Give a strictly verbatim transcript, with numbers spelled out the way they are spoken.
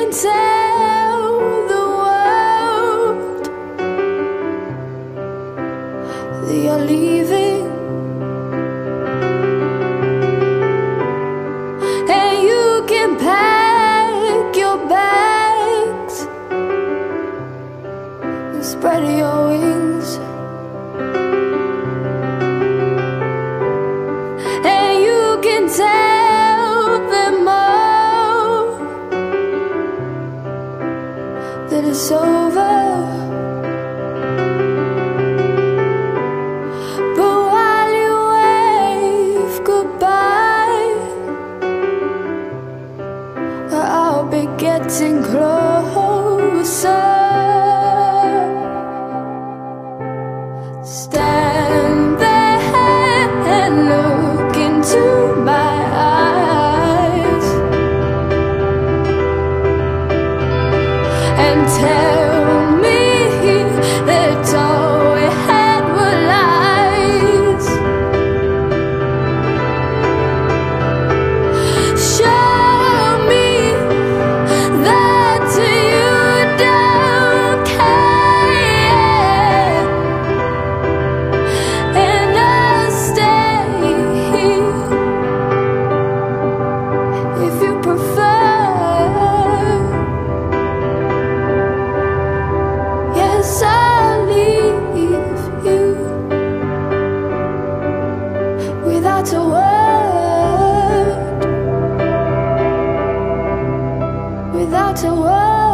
can tell the world that you're leaving, and you can pack your bags and spread your wings, and you can tell them all that it's over. But while you wave goodbye, I'll be getting closer. Stand there and look into my eyes and tell me that all we had were lies. Show me that you don't care, and I'll stay if you prefer. Yes, I'll leave you without a word, without a word.